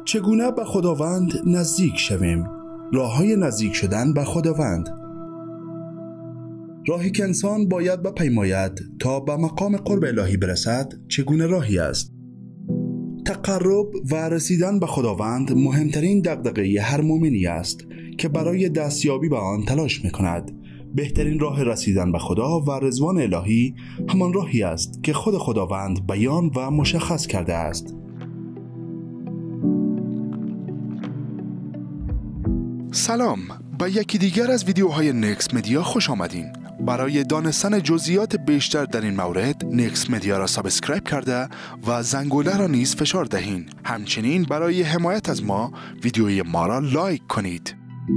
چگونه به خداوند نزدیک شویم؟ راه‌های نزدیک شدن به خداوند. راهی که انسان باید بپیماید تا به مقام قرب الهی برسد چگونه راهی است؟ تقرب و رسیدن به خداوند مهمترین دغدغه هر مؤمنی است که برای دستیابی به آن تلاش می‌کند. بهترین راه رسیدن به خدا و رضوان الهی همان راهی است که خود خداوند بیان و مشخص کرده است. سلام، به یکی دیگر از ویدیوهای نکس مدیا خوش آمدین. برای دانستن جزئیات بیشتر در این مورد نکس مدیا را سابسکرایب کرده و زنگوله را نیز فشار دهین. همچنین برای حمایت از ما ویدیوی ما را لایک کنید.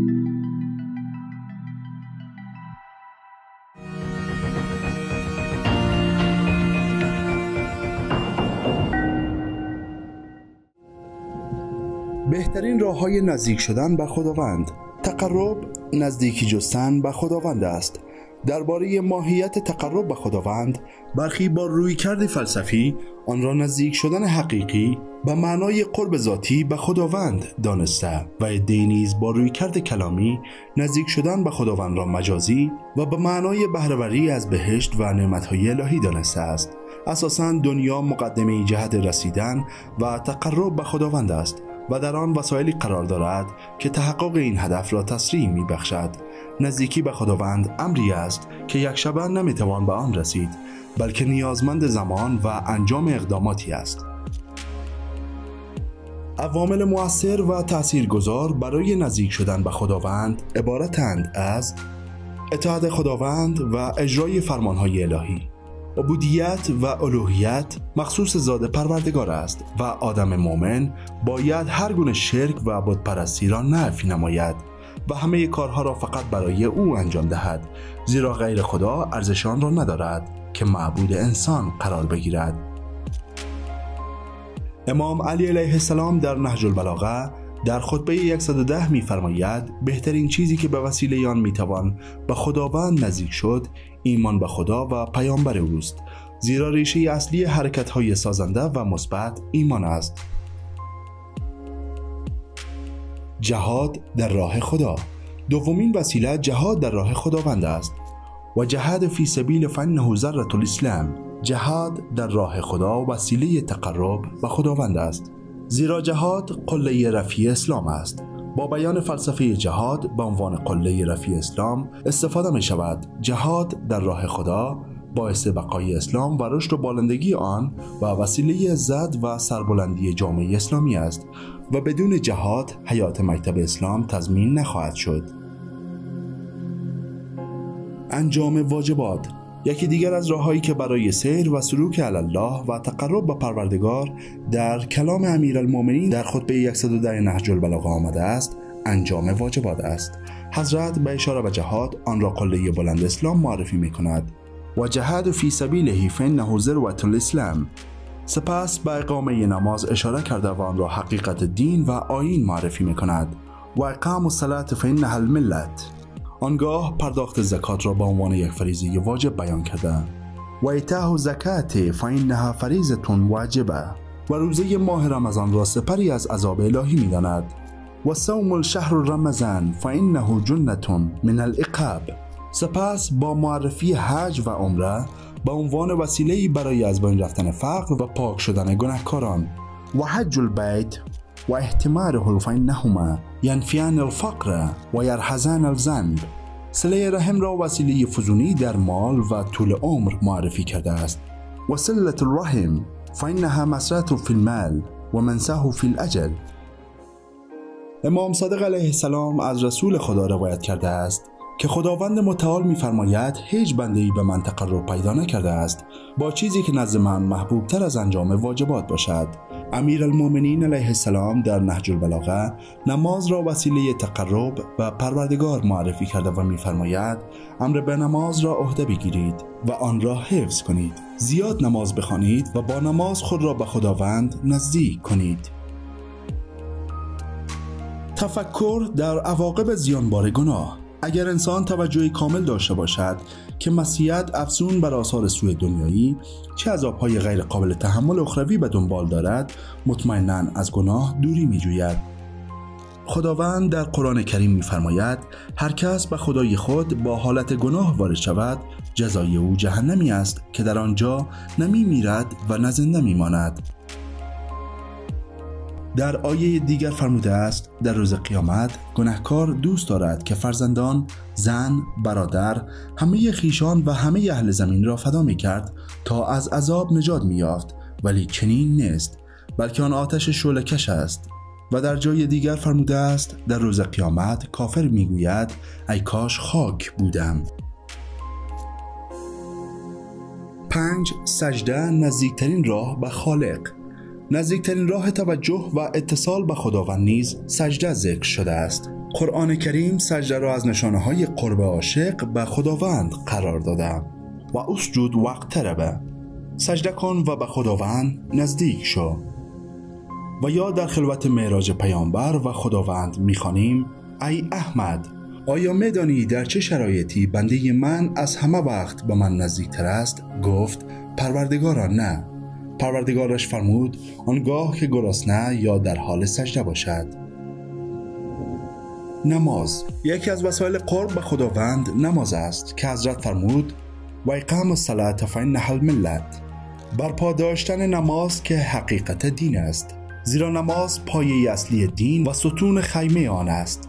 بهترین راه‌های نزدیک شدن به خداوند. تقرب نزدیکی جستن به خداوند است. درباره ماهیت تقرب به خداوند برخی با رویکرد فلسفی آن را نزدیک شدن حقیقی به معنای قرب ذاتی به خداوند دانسته و عده‌ای نیز با رویکرد کلامی نزدیک شدن به خداوند را مجازی و به معنای بهره‌وری از بهشت و نعمت‌های الهی دانسته است. اساساً دنیا مقدمه جهت رسیدن و تقرب به خداوند است و در آن وسایلی قرار دارد که تحقق این هدف را تسریع می بخشد. نزدیکی به خداوند امری است که یک شبه نمیتوان به آن رسید، بلکه نیازمند زمان و انجام اقداماتی است. عوامل مؤثر و تاثیرگذار برای نزدیک شدن به خداوند عبارتند از اطاعت خداوند و اجرای فرمانهای الهی. عبودیت و الوهیت مخصوص ذات پروردگار است و آدم مؤمن باید هر گونه شرک و بتپرستی را نفی نماید و همه کارها را فقط برای او انجام دهد، زیرا غیر خدا ارزش آن را ندارد که معبود انسان قرار بگیرد. امام علی علیه السلام در نهج البلاغه در خطبه 110 می‌فرماید بهترین چیزی که به وسیله آن میتوان به خداوند نزدیک شد ایمان به خدا و پیامبر اوست، زیرا ریشه اصلی حرکت‌های سازنده و مثبت ایمان است. جهاد در راه خدا. دومین وسیله جهاد در راه خداوند است و جهاد فی سبیل فانه ذرة الاسلام. جهاد در راه خدا وسیله تقرب به خداوند است، زیرا جهاد قله رفیع اسلام است. با بیان فلسفه جهاد به عنوان قله رفیع اسلام استفاده می شود. جهاد در راه خدا باعث بقای اسلام و رشد و بالندگی آن و وسیله عزت و سربلندی جامعه اسلامی است و بدون جهاد حیات مکتب اسلام تضمین نخواهد شد. انجام واجبات. یکی دیگر از راه‌هایی که برای سیر و سلوک علی الله و تقرب به پروردگار در کلام امیرالمومنین در خطبه 110 نهج البلاغه آمده است، انجام واجبات است. حضرت به اشاره به جهاد آن را قله بلند اسلام معرفی می‌کند و جهاد فی سبیله فانه ذروة الاسلام. سپس به اقامه نماز اشاره کرده و آن را حقیقت دین و آیین معرفی می‌کند و اقام الصلاة فانها الملت. آنگاه پرداخت زکات را به عنوان یک فریضه واجب بیان کرده و ایتاء الزکات فانها فریضة واجبه و روزه ماه رمضان را سپری از عذاب الهی می‌داند و صوم الشهر رمضان فانه جنة من العقاب. سپس با معرفی حج و عمره به عنوان وسیله‌ای برای از بین رفتن فقر و پاک شدن گناهکاران و حج البیت و احتماره فانهما ینفیان الفقر و یرحزان الذنب. صله رحم را وسیله فزونی در مال و طول عمر معرفی کرده است و صلة الرحم فانها مسرة فی المال و منساه فی الاجل. امام صادق علیه السلام از رسول خدا روایت کرده است که خداوند متعال می‌فرماید هیچ بنده‌ای به من تقرب پیدا نکرده است با چیزی که نزد من محبوب تر از انجام واجبات باشد. امیرالمومنین علیه السلام در نهج البلاغه نماز را وسیله تقرب و پروردگار معرفی کرده و می‌فرماید امر به نماز را عهده بگیرید و آن را حفظ کنید. زیاد نماز بخوانید و با نماز خود را به خداوند نزدیک کنید. تفکر در عواقب زیانبار گناه. اگر انسان توجهی کامل داشته باشد که مسیحیت افزون بر آثار سوء دنیایی چه عذاب‌های غیر قابل تحمل اخروی به دنبال دارد، مطمئناً از گناه دوری می‌جوید. خداوند در قرآن کریم می‌فرماید هر کس به خدای خود با حالت گناه وارد شود، جزای او جهنمی است که در آنجا نه می‌میرد و نه زنده می‌ماند. در آیه دیگر فرموده است در روز قیامت گناهکار دوست دارد که فرزندان، زن، برادر، همه خویشان و همه اهل زمین را فدا می‌کرد تا از عذاب نجات می‌یافت، ولی چنین نیست، بلکه آن آتش شعله‌کش است. و در جای دیگر فرموده است در روز قیامت کافر میگوید ای کاش خاک بودم. 5. سجده نزدیکترین راه به خالق. نزدیکترین راه توجه و اتصال به خداوند نیز سجده ذکر شده است. قرآن کریم سجده را از نشانه‌های قرب عاشق به خداوند قرار داده و اسجد واقترب، سجده کن و به خداوند نزدیک شو. و یا در خلوت معراج پیامبر و خداوند می‌خوانیم ای احمد، آیا می‌دانی در چه شرایطی بنده من از همه وقت به من نزدیکتر است؟ گفت پروردگارا نه. پروردگارش فرمود آنگاه که گرسنه یا در حال سجده باشد. نماز. یکی از وسایل قرب به خداوند نماز است که حضرت فرمود و اقام الصلاة فإنها الملت، برپا داشتن نماز که حقیقت دین است، زیرا نماز پایه اصلی دین و ستون خیمه آن است.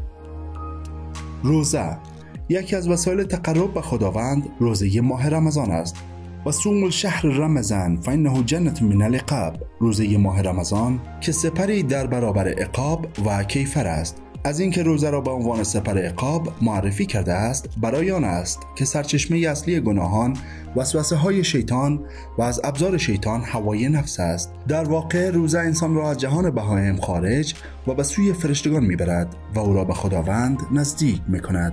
روزه. یکی از وسایل تقرب به خداوند روزه ماه رمضان است. و صوم الشهر رمضان فإنه جنة من العقاب، روزه ماه رمضان که سپری در برابر عقاب و کیفر است. از اینکه روزه را به عنوان سپر عقاب معرفی کرده است برای آن است که سرچشمه اصلی گناهان، وسوسه های شیطان و از ابزار شیطان هوای نفس است. در واقع روزه انسان را از جهان بهایم خارج و به سوی فرشتگان میبرد و او را به خداوند نزدیک میکند.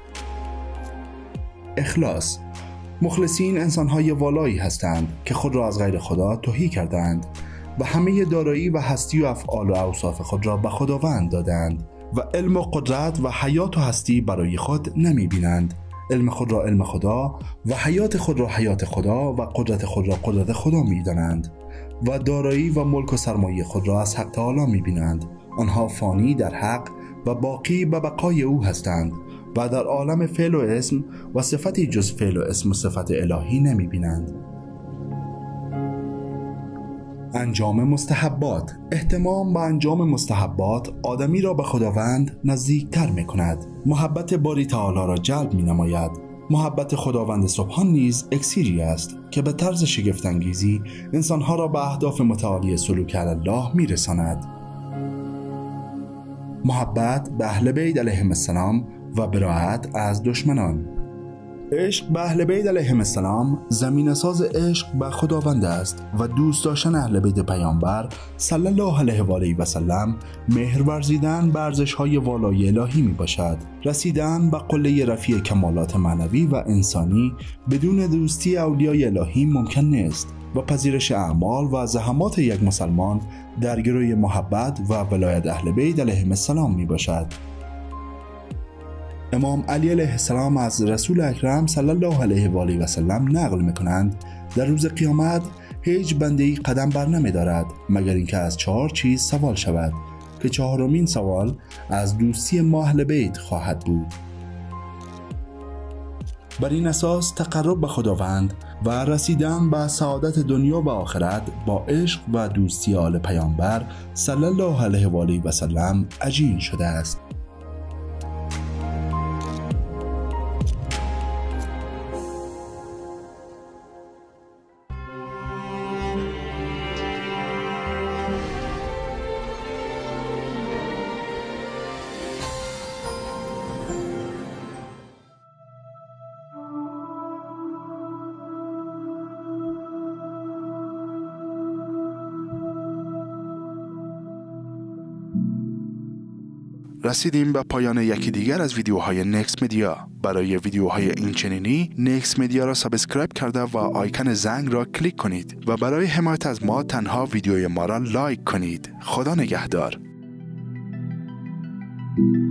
اخلاص. مخلصین انسان‌های والایی هستند که خود را از غیر خدا تهی کردند و همه دارایی و هستی و افعال و اوصاف خود را به خداوند دادند و علم و قدرت و حیات و هستی برای خود نمی بینند. علم خود را علم خدا و حیات خود را حیات خدا و قدرت خود را قدرت خدا می دانند و دارایی و ملک و سرمایه خود را از حق تعالی می بینند. آنها فانی در حق و باقی به بقای او هستند و در عالم فعل و اسم و صفتی جز فعل و اسم و صفت الهی نمی بینند. انجام مستحبات. اهتمام به انجام مستحبات آدمی را به خداوند نزدیکتر می کند. محبت باری تعالی را جلب می نماید. محبت خداوند سبحان نیز اکسیری است که به طرز شگفت‌انگیزی انسانها را به اهداف متعالی سلوک علی الله می رساند. محبت به اهل بیت علیهم السلام و براءت از دشمنان. عشق به اهل بیت علیهم السلام زمینه ساز عشق به خداوند است و دوست داشتن اهل بیت پیامبر صلی الله علیه و آله و سلم مهر ورزیدن به ارزش‌های والای الهی می باشد. رسیدن به قله رفیع کمالات معنوی و انسانی بدون دوستی اولیای الهی ممکن نیست و پذیرش اعمال و زحمات یک مسلمان در گروی محبت و ولایت اهل بیت علیهم السلام می باشد. امام علی علیه السلام از رسول اکرم صلی الله علیه و آله و سلم نقل میکنند در روز قیامت هیچ بنده‌ای قدم بر نمی‌دارد مگر اینکه از 4 چیز سوال شود که 4مین سوال از دوستی ما اهل بیت خواهد بود. بر این اساس تقرب به خداوند و رسیدن به سعادت دنیا و آخرت با عشق و دوستی آل پیامبر صلی الله علیه و آله و سلم عجین شده است. رسیدیم به پایان یکی دیگر از ویدیوهای نکس مدیا. برای ویدیوهای این چنینی نکس مدیا را سابسکرایب کرده و آیکن زنگ را کلیک کنید و برای حمایت از ما تنها ویدیوی ما را لایک کنید. خدا نگهدار.